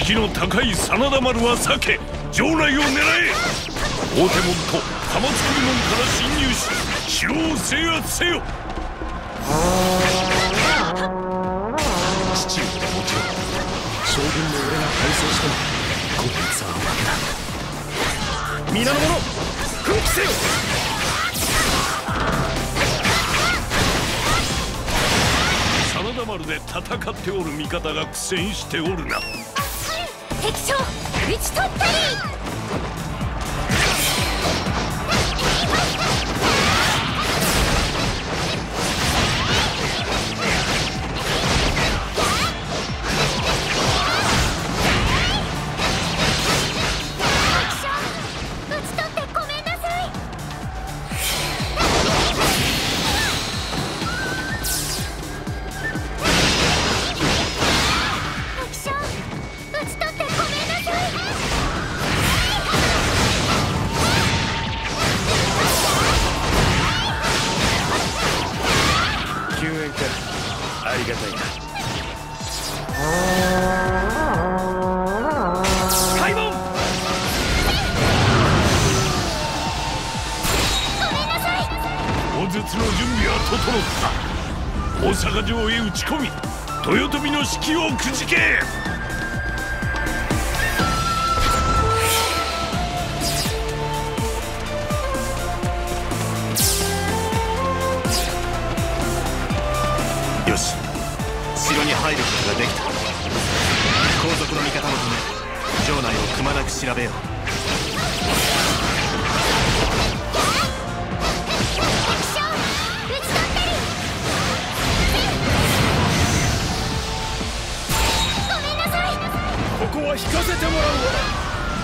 士気の高い真田丸は避け城内を狙え。大手門と玉造門から侵入し城を制圧せよ。 父上はもちろん将軍の俺が敗走してもこいつは負けだ。皆の者奮起せよ。 真田丸で戦っておる味方が苦戦しておるな。 敵将討ち取ったり。 ありがたいな。開門。 ごめんなさい。 大筒の準備は整った。大阪城へ打ち込み豊臣の指揮をくじけ。 よし、城に入ることができた。後続の味方のため城内をくまなく調べよう。ここは引かせてもらうわ。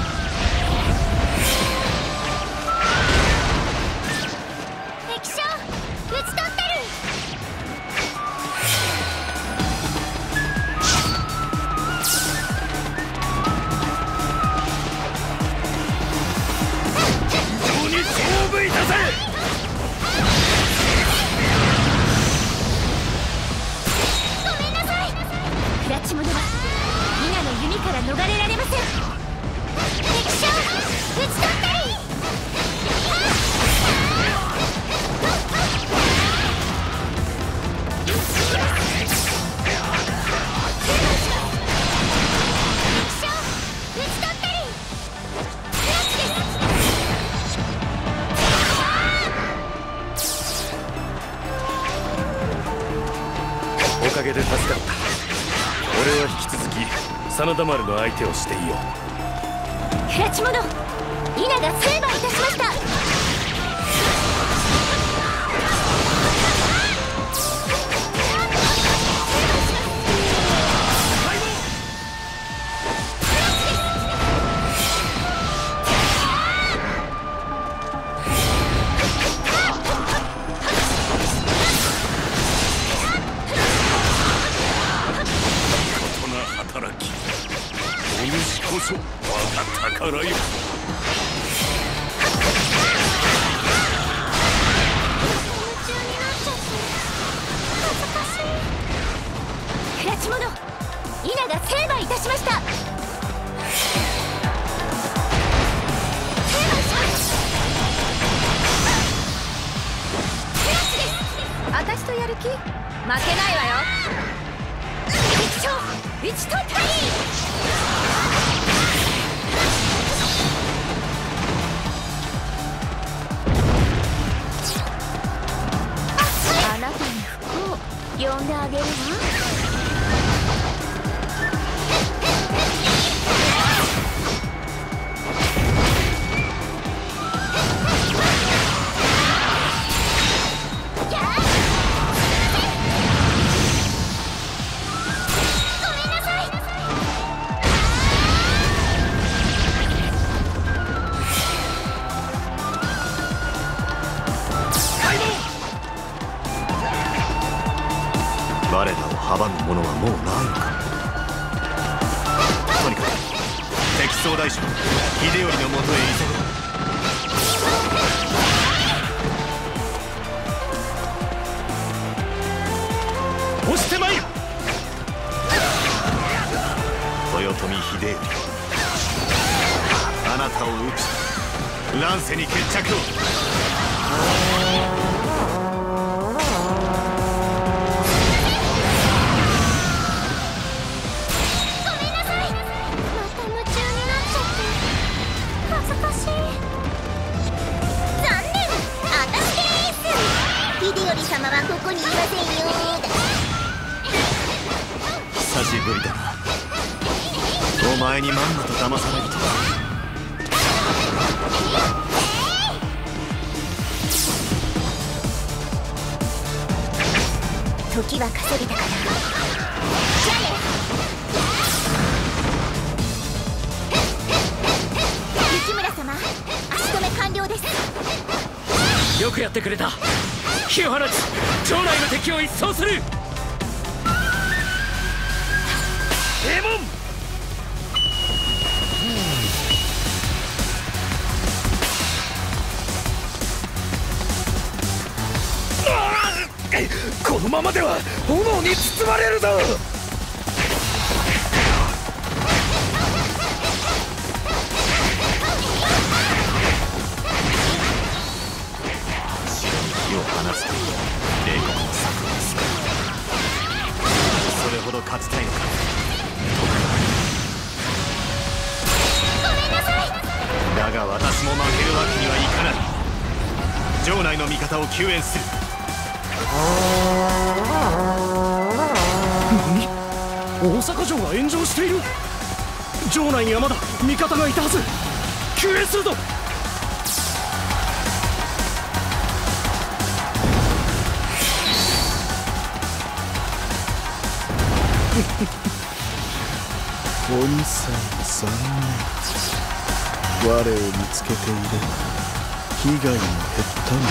から逃れられません。敵将討ち取ったり。 おかげで助かった。俺は引き続き真田丸の相手をしていよう。 平地者稲が成敗いたしました。 お主こそ我が宝よ。 平地者稲が成敗いたしました。私とやる気負けないわよ。敵将討ち取ったり。あなたに服を呼んであげるわ。 我らを阻む者はもうないのか。とにかく敵総大将秀頼のもとへ急ぐ。押してまいる。豊豊臣秀頼、あなたを討ち乱世に決着を。 様はここにいませんよだ。 久しぶりだな。お前にまんまと騙されるとは。 時は稼げたから。じゃあね。雪村様、足止め完了です。 よくやってくれた。火を放ち城内の敵を一掃する。閉門。このままでは炎に包まれるぞ。 火を放つと冷酷の策を使う。それほど勝ちたいのか。 ごめんなさい。 だが私も負けるわけにはいかない。城内の味方を救援する。 何？大阪城が炎上している。城内にはまだ味方がいたはず。救援するぞ。 鬼さん残念。我を見つけていれば被害も減ったのに。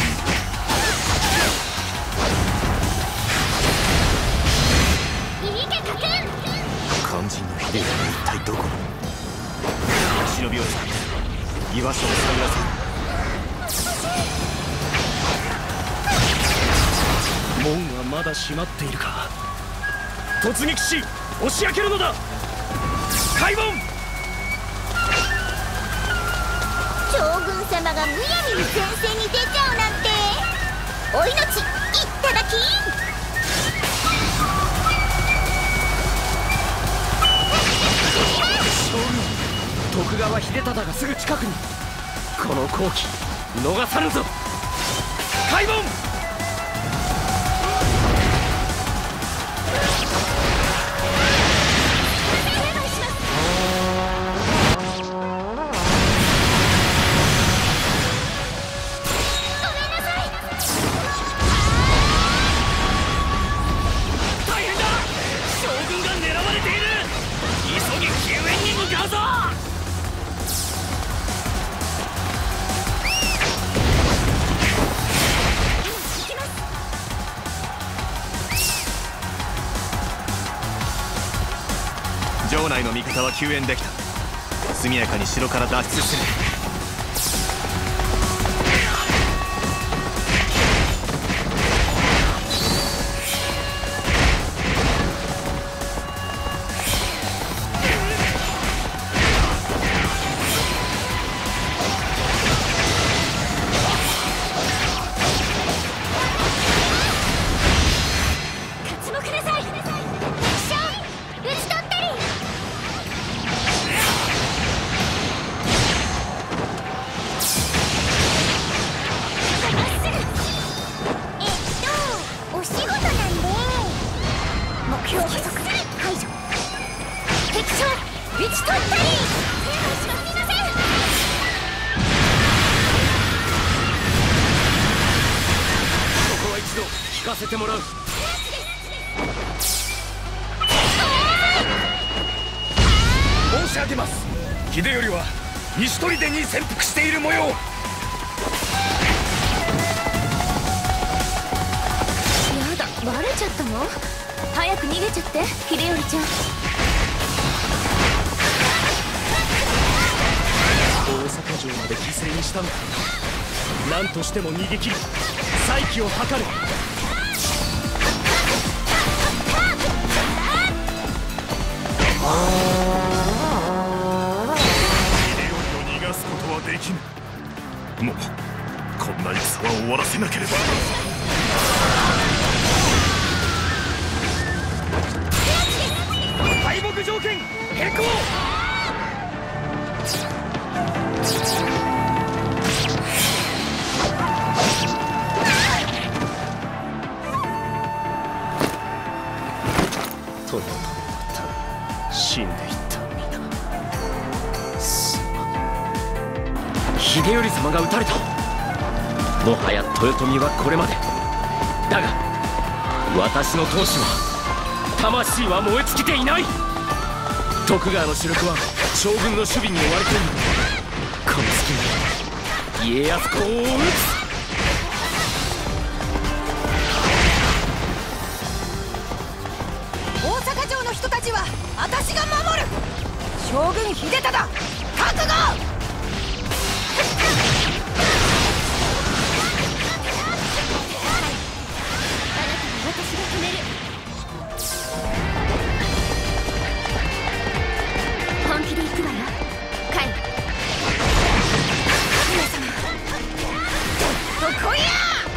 肝心の秀頼は一体どこに。忍びを使って居場所を探らせる。 門はまだ閉まっているか。突撃し押し開けるのだ。開門。 将軍様がむやみに前線に出ちゃうなんて。お命いただき。 将軍徳川秀忠がすぐ近くに。この好機逃さぬぞ。開門。 城内の味方は救援できた。速やかに城から脱出する。聞かせてもらう。申し上げます。秀頼は西砦に潜伏している模様。やだ、バレちゃったの？早く逃げちゃって、秀頼ちゃん。 大阪城まで犠牲にしたんだ。何としても逃げ切り再起を図る。 あわらせなければ。 敗北条件変更。 とまた死んでいったすまん。 秀頼様が討たれた。もはや豊臣はこれまでだが、私の闘志は魂は燃え尽きていない。徳川の主力は将軍の守備に追われている。この隙に家康公を討つ。 大阪城の人たちは私が守る。将軍秀忠覚悟。本気で行くわよ、カイ。皆様、どこや。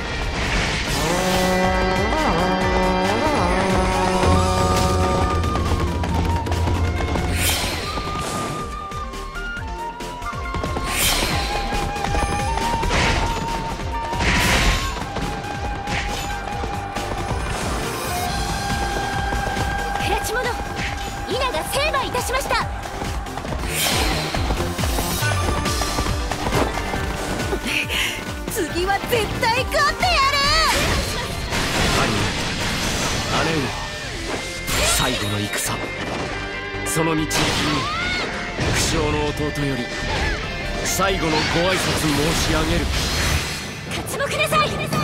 平地者、稲が成敗いたしました。次は絶対勝ってやる。 姉上、最後の戦、その道行きに不肖の弟より最後のご挨拶申し上げる。 勝ちもください。 まったく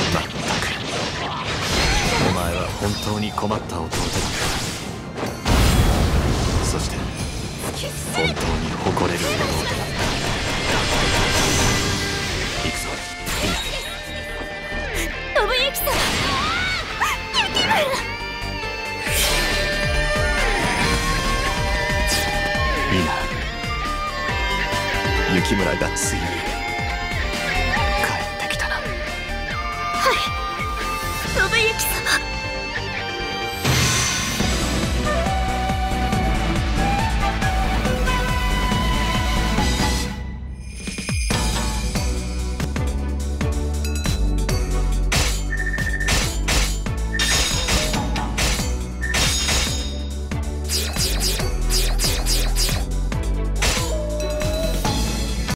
お前は本当に困った弟だ。そして本当に誇れる弟だ。行くぞ信行さん、雪村。 いいな。雪村がついに帰ってきたな。 はい、信行さん。